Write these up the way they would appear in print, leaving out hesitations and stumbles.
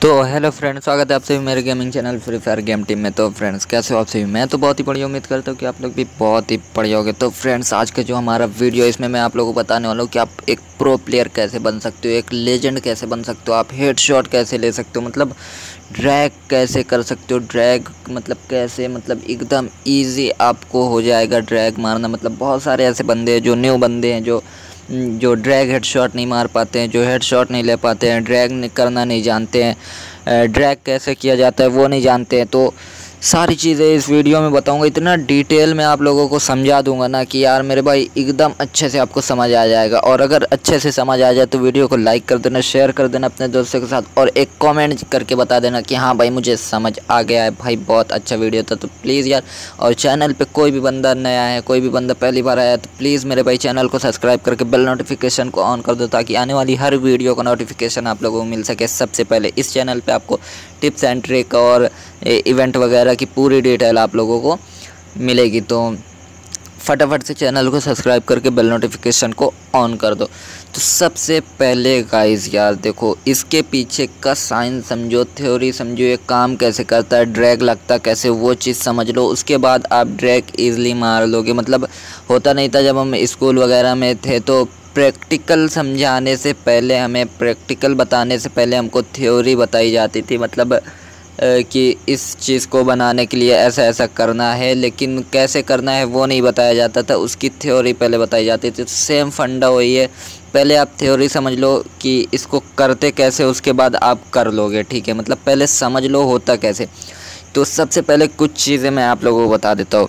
तो hello friends, स्वागत है आप सभी मेरे gaming channel Free Fire game team में। तो फ्रेंड्स कैसे हो आप सभी? मैं तो बहुत ही बढ़िया, उम्मीद करता हूँ कि आप लोग भी बहुत ही बढ़िया होंगे। तो फ्रेंड्स आज का जो हमारा वीडियो है इसमें मैं आप लोगों को बताने वाला हूँ कि आप एक प्रो प्लेयर कैसे बन सकते हो, एक लेजेंड कैसे बन सकते हो, आप हेडशॉट कैसे ले सकते हो, मतलब ड्रैग कैसे कर सकते हो। ड्रैग मतलब कैसे, मतलब एकदम ईजी आपको हो जाएगा ड्रैग मारना। मतलब बहुत सारे ऐसे बंदे हैं जो न्यू बंदे हैं जो ड्रैग हेडशॉट नहीं मार पाते हैं, जो हेडशॉट नहीं ले पाते हैं, ड्रैग करना नहीं जानते हैं, ड्रैग कैसे किया जाता है वो नहीं जानते हैं। तो सारी चीज़ें इस वीडियो में बताऊंगा, इतना डिटेल में आप लोगों को समझा दूंगा ना कि यार मेरे भाई एकदम अच्छे से आपको समझ आ जाएगा। और अगर अच्छे से समझ आ जाए तो वीडियो को लाइक कर देना, शेयर कर देना अपने दोस्तों के साथ, और एक कमेंट करके बता देना कि हाँ भाई मुझे समझ आ गया है भाई, बहुत अच्छा वीडियो था। तो प्लीज़ यार, और चैनल पे कोई भी बंदा नया है, कोई भी बंदा पहली बार आया है तो प्लीज़ मेरे भाई चैनल को सब्सक्राइब करके बेल नोटिफिकेशन को ऑन कर दो, ताकि आने वाली हर वीडियो का नोटिफिकेशन आप लोगों को मिल सके सबसे पहले। इस चैनल पे आपको टिप्स एंड ट्रिक और इवेंट वगैरह की पूरी डिटेल आप लोगों को मिलेगी। तो फटाफट से चैनल को सब्सक्राइब करके बेल नोटिफिकेशन को ऑन कर दो। तो सबसे पहले गाइस यार देखो, इसके पीछे का साइंस समझो, थ्योरी समझो, ये काम कैसे करता है, ड्रैग लगता कैसे, वो चीज़ समझ लो। उसके बाद आप ड्रैग ईजिली मार लोगे। मतलब होता नहीं था जब हम स्कूल वगैरह में थे तो प्रैक्टिकल समझाने से पहले, हमें प्रैक्टिकल बताने से पहले हमको थ्योरी बताई जाती थी। मतलब कि इस चीज़ को बनाने के लिए ऐसा ऐसा करना है, लेकिन कैसे करना है वो नहीं बताया जाता था, उसकी थ्योरी पहले बताई जाती थी। तो सेम फंडा वही है, पहले आप थ्योरी समझ लो कि इसको करते कैसे, उसके बाद आप कर लोगे। ठीक है, मतलब पहले समझ लो होता कैसे। तो सबसे पहले कुछ चीज़ें मैं आप लोगों को बता देता हूँ।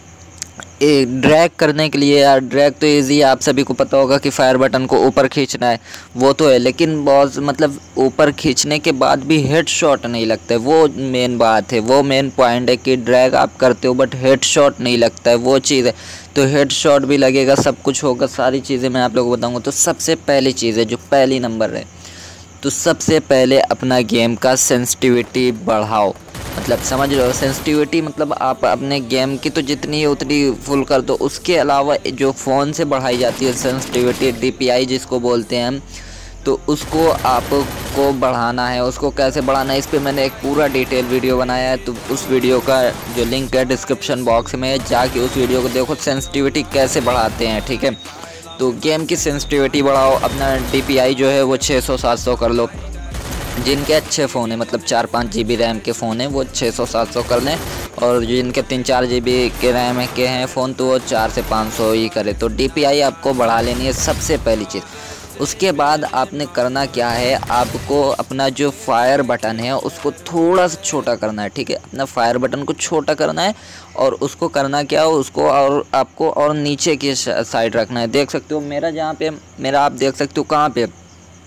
ड्रैग करने के लिए यार, ड्रैग तो इजी है, आप सभी को पता होगा कि फायर बटन को ऊपर खींचना है, वो तो है। लेकिन बहुत मतलब ऊपर खींचने के बाद भी हेडशॉट नहीं लगता है, वो मेन बात है, वो मेन पॉइंट है कि ड्रैग आप करते हो बट हेडशॉट नहीं लगता है, वो चीज़ है। तो हेडशॉट भी लगेगा, सब कुछ होगा, सारी चीज़ें मैं आप लोगों को बताऊँगा। तो सबसे पहली चीज़ है जो पहली नंबर है, तो सबसे पहले अपना गेम का सेंसिटिविटी बढ़ाओ। मतलब समझ लो सेंसिटिविटी, मतलब आप अपने गेम की तो जितनी है उतनी फुल कर दो। उसके अलावा जो फ़ोन से बढ़ाई जाती है सेंसिटिविटी, DPI जिसको बोलते हैं हम, तो उसको आपको बढ़ाना है। उसको कैसे बढ़ाना है इस पर मैंने एक पूरा डिटेल वीडियो बनाया है। तो उस वीडियो का जो लिंक है डिस्क्रिप्शन बॉक्स में, जाके उस वीडियो को देखो, सेंसिटिविटी कैसे बढ़ाते हैं। ठीक है, तो गेम की सेंसिटिविटी बढ़ाओ। अपना DPI जो है वो 600-700 कर लो। जिनके अच्छे फ़ोन है, मतलब 4-5 GB रैम के फ़ोन है, वो 600-700 कर लें। और जिनके 3-4 GB के रैम के हैं फ़ोन, तो वो 400 से 500 ही करे। तो DPI आपको बढ़ा लेनी है सबसे पहली चीज़। उसके बाद आपने करना क्या है, आपको अपना जो फायर बटन है उसको थोड़ा सा छोटा करना है। ठीक है, अपना फायर बटन को छोटा करना है, और उसको करना क्या हो, उसको और आपको और नीचे की साइड रखना है। देख सकते हो मेरा, जहाँ पे मेरा आप देख सकते हो कहाँ पे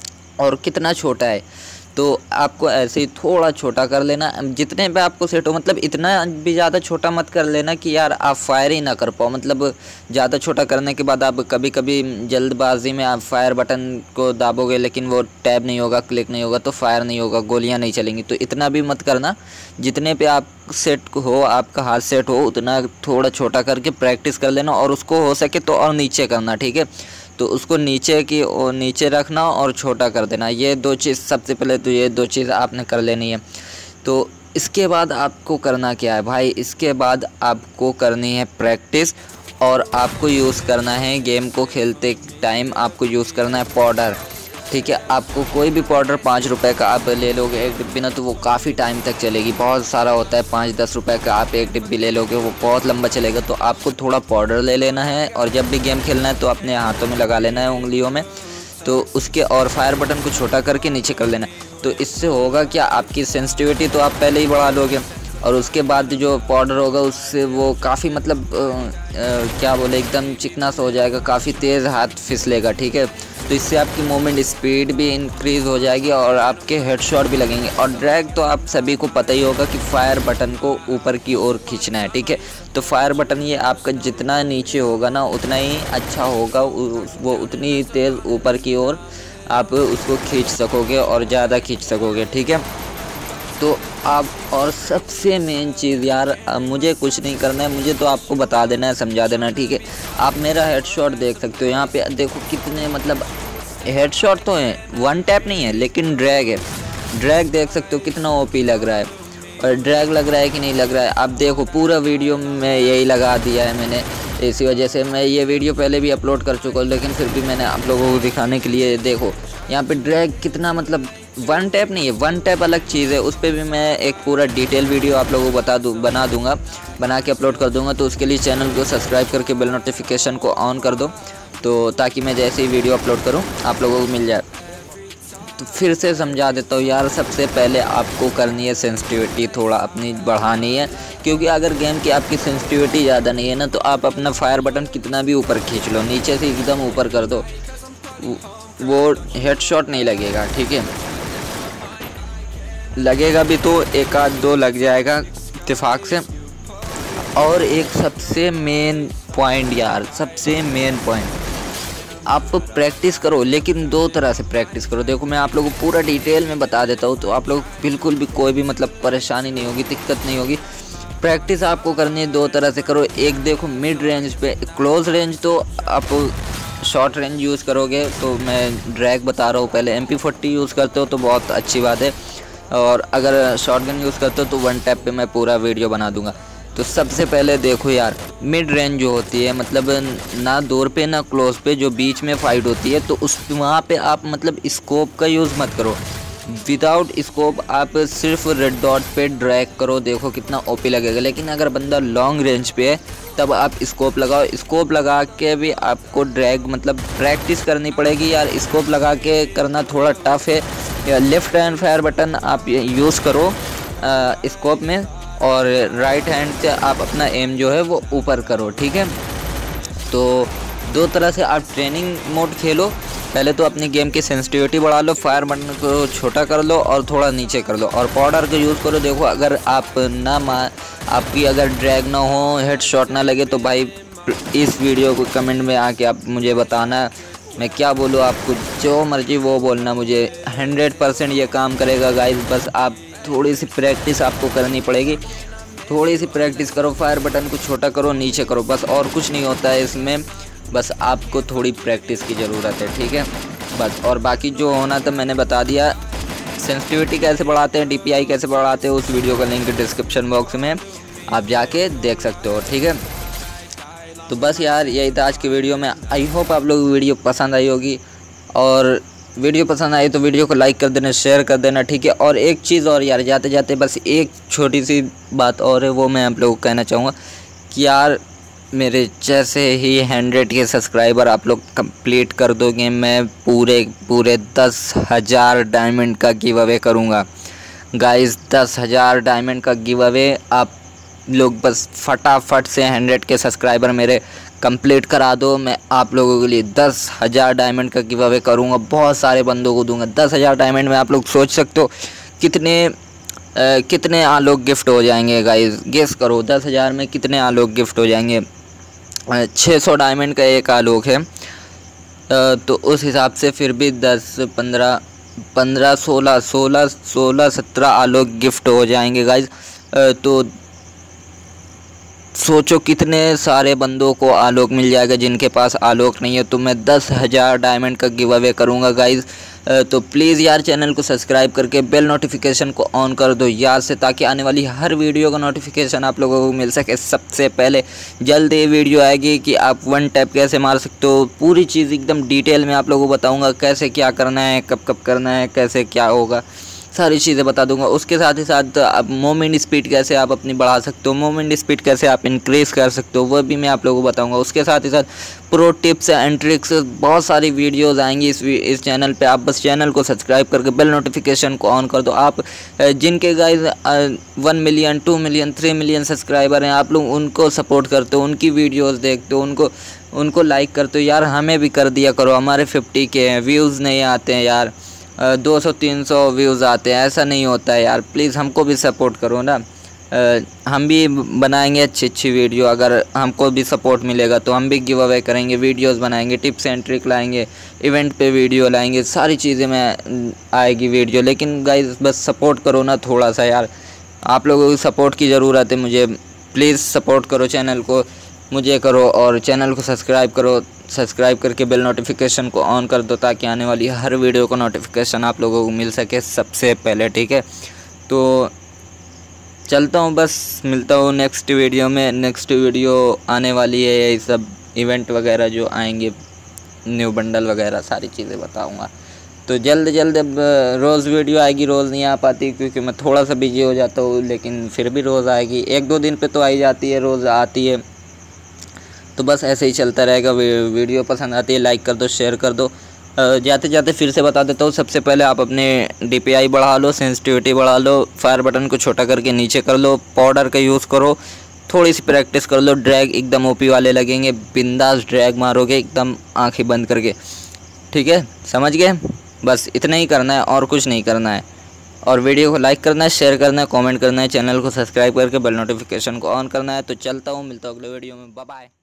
और कितना छोटा है। तो आपको ऐसे ही थोड़ा छोटा कर लेना, जितने पे आपको सेट हो। मतलब इतना भी ज़्यादा छोटा मत कर लेना कि यार आप फायर ही ना कर पाओ। मतलब ज़्यादा छोटा करने के बाद आप कभी कभी जल्दबाजी में आप फायर बटन को दाबोगे, लेकिन वो टैब नहीं होगा, क्लिक नहीं होगा, तो फायर नहीं होगा, गोलियां नहीं चलेंगी। तो इतना भी मत करना, जितने पे आप सेट हो, आपका हाथ सेट हो, उतना थोड़ा छोटा करके प्रैक्टिस कर लेना। और उसको हो सके तो और नीचे करना। ठीक है, तो उसको नीचे रखना और छोटा कर देना। ये दो चीज़ सबसे पहले, तो ये दो चीज़ आपने कर लेनी है। तो इसके बाद आपको करना क्या है भाई, इसके बाद आपको करनी है प्रैक्टिस। और आपको यूज़ करना है गेम को खेलते टाइम, आपको यूज़ करना है पाउडर। ठीक है, आपको कोई भी पाउडर 5 रुपए का आप ले लोगे एक डिब्बी ना, तो वो काफ़ी टाइम तक चलेगी। बहुत सारा होता है, 5-10 रुपए का आप एक डिब्बी ले लोगे, वो बहुत लंबा चलेगा। तो आपको थोड़ा पाउडर ले लेना है, और जब भी गेम खेलना है तो अपने हाथों में लगा लेना है, उंगलियों में। तो उसके और फायर बटन को छोटा करके नीचे कर लेना है। तो इससे होगा क्या, आपकी सेंसिटिविटी तो आप पहले ही बढ़ा लोगे, और उसके बाद जो पाउडर होगा उससे वो काफ़ी मतलब क्या बोले, एकदम चिकना सा हो जाएगा, काफ़ी तेज़ हाथ फिसलेगा। ठीक है, तो इससे आपकी मूवमेंट स्पीड भी इंक्रीज़ हो जाएगी और आपके हेडशॉट भी लगेंगे। और ड्रैग तो आप सभी को पता ही होगा कि फायर बटन को ऊपर की ओर खींचना है। ठीक है, तो फायर बटन ये आपका जितना नीचे होगा ना उतना ही अच्छा होगा, वो उतनी तेज़ ऊपर की ओर आप उसको खींच सकोगे और ज़्यादा खींच सकोगे। ठीक है, तो आप, और सबसे मेन चीज़ यार, मुझे कुछ नहीं करना है, मुझे तो आपको बता देना है, समझा देना। ठीक है, आप मेरा हेडशॉट देख सकते हो, यहाँ पे देखो कितने मतलब हेडशॉट तो हैं, वन टैप नहीं है लेकिन ड्रैग है। ड्रैग देख सकते हो कितना ओपी लग रहा है, और ड्रैग लग रहा है कि नहीं लग रहा है। आप देखो पूरा वीडियो में यही लगा दिया है मैंने, इसी वजह से मैं ये वीडियो पहले भी अपलोड कर चुका हूँ, लेकिन फिर भी मैंने आप लोगों को दिखाने के लिए देखो यहाँ पे ड्रैग कितना, मतलब वन टैप नहीं है, वन टैप अलग चीज़ है, उस पर भी मैं एक पूरा डिटेल वीडियो आप लोगों को बना के अपलोड कर दूंगा। तो उसके लिए चैनल को सब्सक्राइब करके बेल नोटिफिकेशन को ऑन कर दो, तो ताकि मैं जैसे ही वीडियो अपलोड करूँ आप लोगों को मिल जाए। तो फिर से समझा देता हूँ यार, सबसे पहले आपको करनी है सेंसिटिविटी थोड़ा अपनी बढ़ानी है, क्योंकि अगर गेम की आपकी सेंसिटिविटी ज़्यादा नहीं है ना, तो आप अपना फायर बटन कितना भी ऊपर खींच लो, नीचे से एकदम ऊपर कर दो, वो हेडशॉट नहीं लगेगा, ठीक है। लगेगा भी तो एक आध दो लग जाएगा इत्तेफाक से। और एक सबसे मेन पॉइंट यार, सबसे मेन पॉइंट, आप प्रैक्टिस करो, लेकिन दो तरह से प्रैक्टिस करो। देखो मैं आप लोगों को पूरा डिटेल में बता देता हूँ, तो आप लोग बिल्कुल भी कोई भी मतलब परेशानी नहीं होगी, दिक्कत नहीं होगी। प्रैक्टिस आपको करनी है दो तरह से करो। एक देखो मिड रेंज पे, क्लोज रेंज तो आप शॉर्ट रेंज यूज़ करोगे, तो मैं ड्रैग बता रहा हूँ। पहले MP40 यूज़ करते हो तो बहुत अच्छी बात है, और अगर शॉटगन यूज़ करते हो तो वन टैप पे मैं पूरा वीडियो बना दूंगा। तो सबसे पहले देखो यार, मिड रेंज जो होती है, मतलब ना दूर पे ना क्लोज पे, जो बीच में फाइट होती है, तो उस वहाँ पे आप मतलब स्कोप का यूज़ मत करो। विदाउट स्कोप आप सिर्फ रेड डॉट पे ड्रैग करो, देखो कितना ओपी लगेगा। लेकिन अगर बंदा लॉन्ग रेंज पे है तब आप स्कोप लगाओ। स्कोप लगा के भी आपको ड्रैग मतलब प्रैक्टिस करनी पड़ेगी यार, स्कोप लगा के करना थोड़ा टफ है। या लेफ़्ट हैंड फायर बटन आप यूज़ करो स्कोप में, और राइट हैंड से आप अपना एम जो है वो ऊपर करो, ठीक है। तो दो तरह से आप ट्रेनिंग मोड खेलो। पहले तो अपनी गेम की सेंसिटिविटी बढ़ा लो, फायर बटन को छोटा कर लो और थोड़ा नीचे कर लो, और पाउडर का यूज़ करो। देखो अगर आप आपकी अगर ड्रैग ना हो, हेड शॉट ना लगे, तो भाई इस वीडियो को कमेंट में आके आप मुझे बताना, मैं क्या बोलूँ आपको, जो मर्जी वो बोलना, मुझे 100% ये काम करेगा गाइस। बस आप थोड़ी सी प्रैक्टिस आपको करनी पड़ेगी, थोड़ी सी प्रैक्टिस करो, फायर बटन को छोटा करो, नीचे करो, बस और कुछ नहीं होता है इसमें, बस आपको थोड़ी प्रैक्टिस की ज़रूरत है, ठीक है बस। और बाकी जो होना था मैंने बता दिया। सेंसिटिविटी कैसे बढ़ाते हैं, DPI कैसे बढ़ाते हैं, उस वीडियो का लिंक डिस्क्रिप्शन बॉक्स में आप जाके देख सकते हो, ठीक है। तो बस यार यही था आज की वीडियो में। आई होप आप लोग वीडियो पसंद आई होगी, और वीडियो पसंद आई तो वीडियो को लाइक कर देना, शेयर कर देना, ठीक है। और एक चीज़ और यार, जाते जाते बस एक छोटी सी बात और है, वो मैं आप लोगों को कहना चाहूँगा कि यार मेरे जैसे ही 100 के सब्सक्राइबर आप लोग कंप्लीट कर दोगे, मैं पूरे 10,000 डायमंड का गिव अवे करूँगा गाइस। 10,000 डायमंड का गिव अवे आप लोग बस फटाफट से 100 के सब्सक्राइबर मेरे कंप्लीट करा दो। मैं आप लोगों के लिए 10,000 डायमंड का गिव अवे करूँगा, बहुत सारे बंदों को दूंगा। 10,000 डायमंड में आप लोग सोच सकते हो कितने आलोक गिफ्ट हो जाएंगे गाइस, गेस करो 10,000 में कितने आलोक गिफ्ट हो जाएंगे। 600 डायमंड का एक आलोक है, तो उस हिसाब से फिर भी 10, 15, 16, 17 आलोक गिफ्ट हो जाएंगे गाइस। तो सोचो कितने सारे बंदों को आलोक मिल जाएगा जिनके पास आलोक नहीं है। तो मैं 10,000 डायमंड का गिव अवे करूँगा गाइज़। तो प्लीज़ यार चैनल को सब्सक्राइब करके बेल नोटिफिकेशन को ऑन कर दो यार से, ताकि आने वाली हर वीडियो का नोटिफिकेशन आप लोगों को मिल सके सबसे पहले। जल्द ये वीडियो आएगी कि आप वन टैप कैसे मार सकते हो, पूरी चीज़ एकदम डिटेल में आप लोगों को बताऊँगा, कैसे क्या करना है, कब कब करना है, कैसे क्या होगा, सारी चीज़ें बता दूंगा। उसके साथ ही साथ आप मूवमेंट स्पीड कैसे आप अपनी बढ़ा सकते हो, मूवमेंट स्पीड कैसे आप इंक्रीज़ कर सकते हो, वो भी मैं आप लोगों को बताऊंगा। उसके साथ ही साथ प्रो टिप्स एंड ट्रिक्स बहुत सारी वीडियोस आएंगी इस चैनल पे। आप बस चैनल को सब्सक्राइब करके बेल नोटिफिकेशन को ऑन कर दो। आप जिनके guys 1 million 2 million 3 million subscriber हैं, आप लोग उनको सपोर्ट करते हो, उनकी वीडियोज़ देखते हो, उनको लाइक करते हो यार। हमें भी कर दिया करो, हमारे 50 के हैं, व्यूज़ नहीं आते हैं यार, 200-300 व्यूज़ आते हैं, ऐसा नहीं होता है यार। प्लीज़ हमको भी सपोर्ट करो ना, हम भी बनाएंगे अच्छी वीडियो। अगर हमको भी सपोर्ट मिलेगा तो हम भी गिव अवे करेंगे, वीडियोस बनाएंगे, टिप्स एंड ट्रिक लाएंगे, इवेंट पे वीडियो लाएंगे, सारी चीज़ें में आएगी वीडियो। लेकिन गाइस बस सपोर्ट करो ना थोड़ा सा यार, आप लोगों की सपोर्ट की ज़रूरत है मुझे। प्लीज़ सपोर्ट करो चैनल को, मुझे करो और चैनल को सब्सक्राइब करो। सब्सक्राइब करके बेल नोटिफिकेशन को ऑन कर दो ताकि आने वाली हर वीडियो का नोटिफिकेशन आप लोगों को मिल सके सबसे पहले। ठीक है, तो चलता हूँ, बस मिलता हूँ नेक्स्ट वीडियो में। नेक्स्ट वीडियो आने वाली है, यही सब इवेंट वगैरह जो आएंगे, न्यू बंडल वगैरह सारी चीज़ें बताऊँगा। तो जल्द अब रोज़ वीडियो आएगी। रोज़ नहीं आ पाती क्योंकि मैं थोड़ा सा बिजी हो जाता हूँ, लेकिन फिर भी रोज़ आएगी। 1-2 दिन पे तो आई जाती है, रोज़ आती है। तो बस ऐसे ही चलता रहेगा। वीडियो पसंद आती है लाइक कर दो, शेयर कर दो। जाते जाते फिर से बता देता हूँ, सबसे पहले आप अपने DPI बढ़ा लो, सेंसिटिविटी बढ़ा लो, फायर बटन को छोटा करके नीचे कर लो, पाउडर का यूज़ करो, थोड़ी सी प्रैक्टिस कर लो। ड्रैग एकदम OP वाले लगेंगे, बिंदास ड्रैग मारोगे एकदम आंखें बंद करके। ठीक है, समझ गए? बस इतना ही करना है और कुछ नहीं करना है। और वीडियो को लाइक करना है, शेयर करना है, कमेंट करना है, चैनल को सब्सक्राइब करके बेल नोटिफिकेशन को ऑन करना है। तो चलता हूँ, मिलता हूँ अगले वीडियो में। Bye bye.